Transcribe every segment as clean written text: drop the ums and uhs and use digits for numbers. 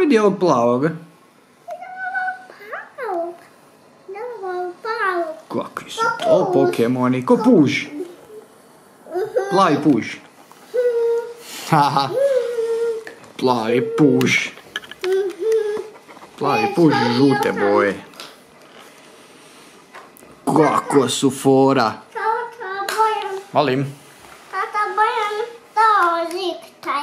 vidi ovog plavog. Kakvi su to Pokemoni? Ko puž? Plavi puž. Haha. Plavi puž. Plavi puž žute boje. Kako su fora. Molim. Tata, bojan to ziktaj.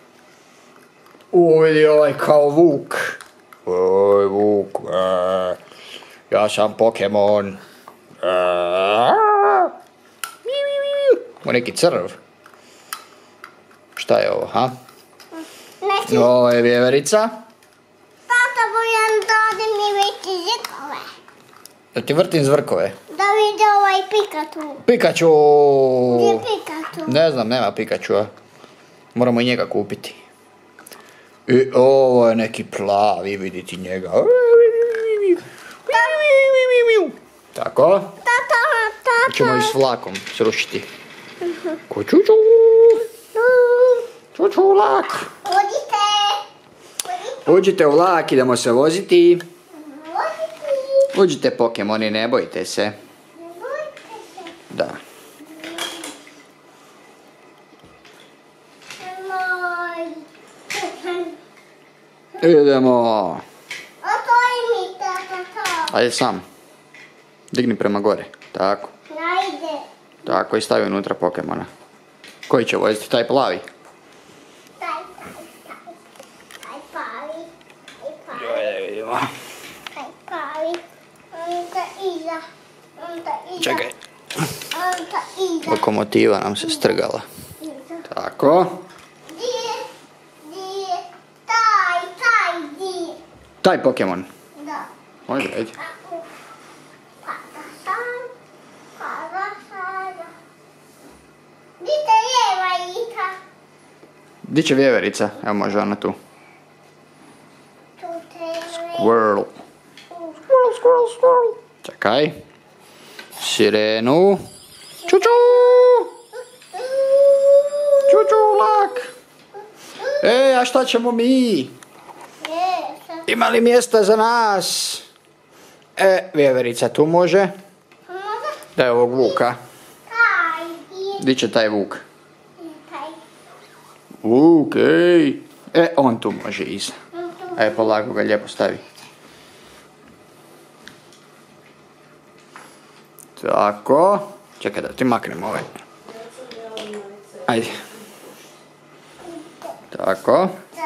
Vidi ovaj kao vuk. Oj, vuk. Ja sam Pokemon. Neki crv. Šta je ovo, ha? Ovo je vjeverica. Tata, bojan dade mi veći zikove. Da ti vrtim zvrkove. Da vidi ovaj Pikachu. Pikachu! Gdje je Pikachu? Ne znam, nema Pikachua. Moramo i njega kupiti. I ovo je neki plavi, vidite njega. Tako. Tata. Ćemo i s vlakom srušiti. Ko čuču. Čuču vlak. Uđite u vlak, idemo se voziti. Uđite Pokemoni, ne bojte se. Da. Idemo. Otvori mi, tata. Ajde sam. Digni prema gore. Tako. Ajde. Tako i stavi unutra Pokemona. Koji će voziti? Taj plavi? Taj pavi. Vidimo. Taj pavi. Onda iza. Čekaj. Onda iza. Lokomotiva nam se strgala. Tako. Taj Pokemon. Da. Može, ajde. Gdje je vajika? Di će vjeverica? Evo može ona tu. Tu te Squirrel. Squirrel. Čekaj. Sirenu. Čuču! Čuču vlak. A šta ćemo mi? Ima li mjesta za nas? Vjeverica tu može. Daj ovog vuka. Di će taj vuk? Vuk, ej. On tu može iza. Polako ga lijepo stavi. Tako. Čekaj da ti maknem ovaj. Ajde. Tako.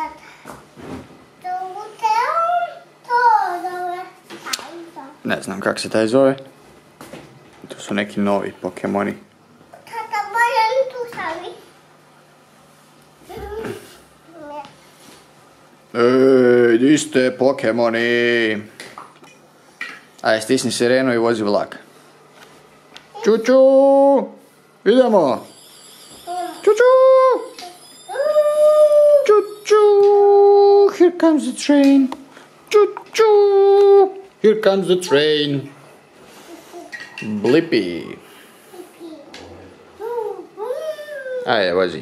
Ne znam kak se taj zove. Tu su neki novi Pokemoni. Tata, bojan tu stavi. Di ste Pokemoni? Ajde, stisni sirenu i vozi vlak. Čuču! Idemo! Čuču! Čuču! Here comes the train! Čuču! Here comes the train! Blippi! Ajde, vozi.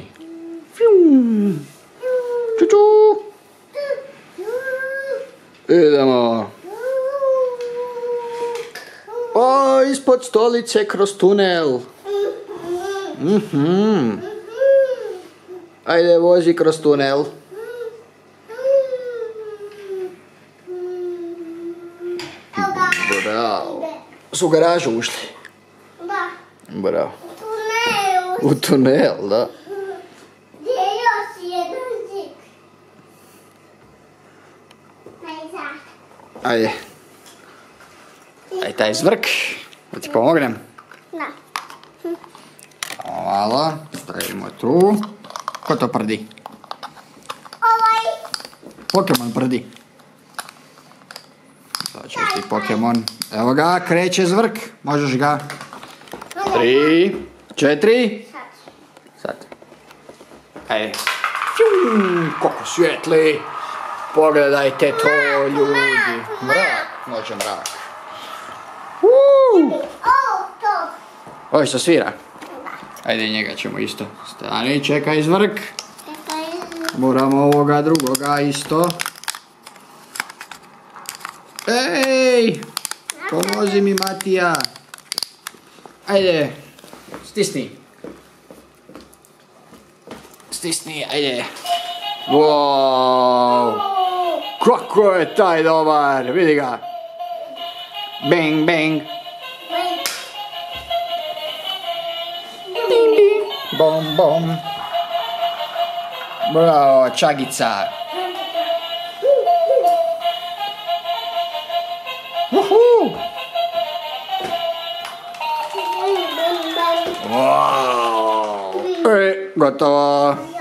Čuču! Idemo! Ispod stolice kroz tunel. Ajde, vozi kroz tunel. Bravo. Su u garažu ušli. Da. Bravo. Tunel. U tunel, da. Gdje je još jedan zik? Najzad. Ajde. Aj taj zvrk. Da ti pomognem. Da. Hvala. Stavimo tu. Ko to prdi? Ovaj. Pokemon prdi. Sad ćeš ti Pokemon. Evo ga, kreće zvrk. Možeš ga. 3, 4. Sad. Ajde. Koliko svijetli. Pogledajte to, ljudi. Mrak. Može mrak. To. Ovo što svira. Ajde, njega ćemo isto. Stani, čekaj zvrk. Moramo ovoga drugoga isto. Ej! Pomozi mi, Matija. Ajde. Stisni. Stisni, ajde. Wow! Kako je taj dobar, vidi ga. Bang, bang. Bing, bing. Bom, bom. Bravo, Čagica. Uhu. Wow. Gotovo.